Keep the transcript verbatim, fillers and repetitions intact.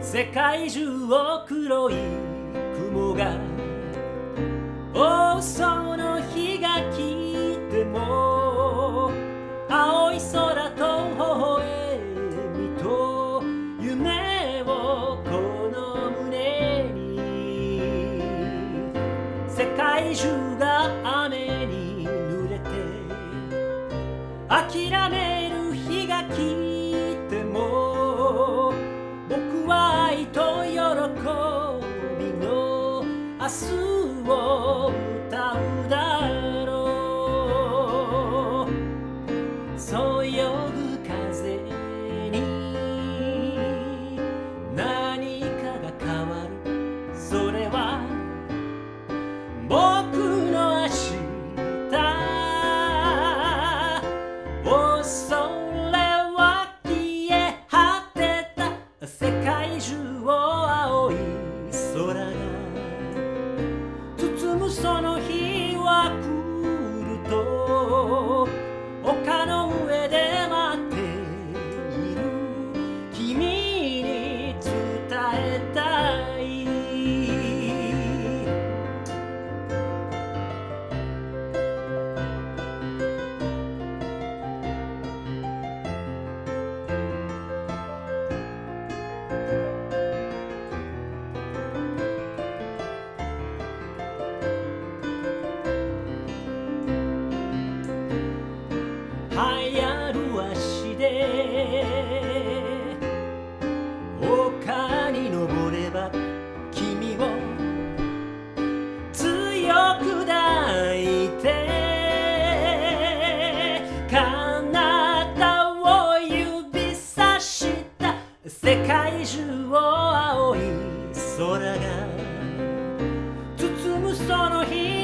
世界中を黒い雲が覆うその日が来ても、青い空と微笑みと夢をこの胸に、世界中が雨に濡れて諦める日が来ても、僕は愛と喜びの明日を歌うだろう。そよぐ風に何かが変わる、それは僕の明日。おそれは消え果てた世界中を青い空が包む、その日は来ると丘の上で待っている君に伝えたい。流行る足で丘に登れば君を強く抱いて、彼方を指さした世界中を青い空が包む、その日